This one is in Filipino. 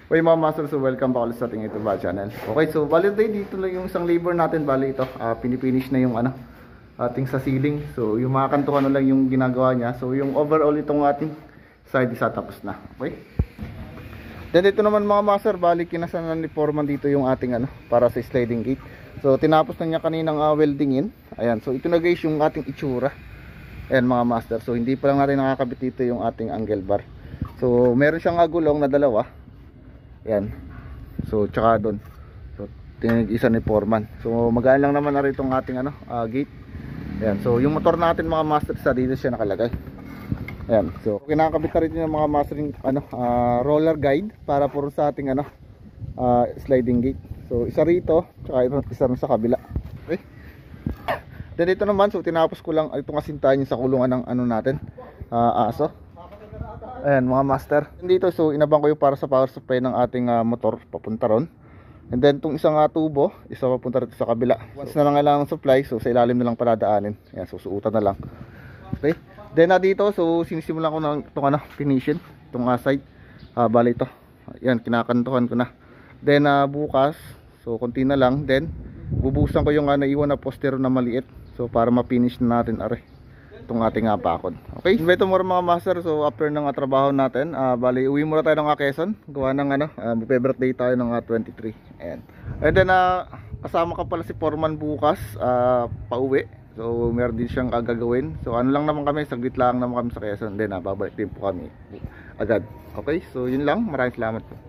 Okay mga master, so welcome back ulit sa ating YouTube channel. Okay, so bali dito lang yung isang labor natin. Bali ito, pinifinish na yung ating sa ceiling. So yung mga kantuhan na lang yung ginagawa niya. So yung overall itong ating side isa tapos na. Okay. Then dito naman mga master, bali kinasanan ni Foreman dito yung ating para sa sliding gate. So tinapos na niya kaninang welding in. Ayan, so ito na guys yung ating itsura. Ayan mga master, so hindi pa lang natin nakakabit dito yung ating angle bar. So meron siyang gulong na dalawa. Yan. So tsaka doon. So tinig-isa ni Foreman. So magaan lang naman na rin itong ating gate. Yan. So yung motor natin mga master sa dito siya nakalagay. Yan. So kinakabit na rin yung mga master yung roller guide para puro sa ating sliding gate. So isa rito, tsaka isa rin sa kabila. Okay. Then ito naman, so tinapos ko lang itong asintahan sa kulungan ng natin, aso. Ayan mga master. Dito so inabang ko yung para sa power supply ng ating motor papunta ron. And then itong isang tubo, isa papunta rito sa kabila. Once na lang kailangan ng supply, so sa ilalim na lang paladaanin. Ayan, susuutan na lang. Okay. Then dito so sinisimulan ko na itong finishing, itong side. Bali ito. Ayan, kinakantuhan ko na. Then bukas, so konti na lang. Then bubusan ko yung naiwan na poster na maliit. So para ma-finish na natin itong ating pakod. Okay, invite mo mga master. So after ng trabaho natin, bali uwi muna tayo ng Quezon. Gawa ng birthday tayo ng 23. Ayan. And then kasama ka pala si Foreman bukas pauwi. So meron din siyang gagawin. So lang naman kami, saglit lang naman kami sa Quezon. Then babalik din po kami agad. Okay, so yun lang. Maraming salamat po.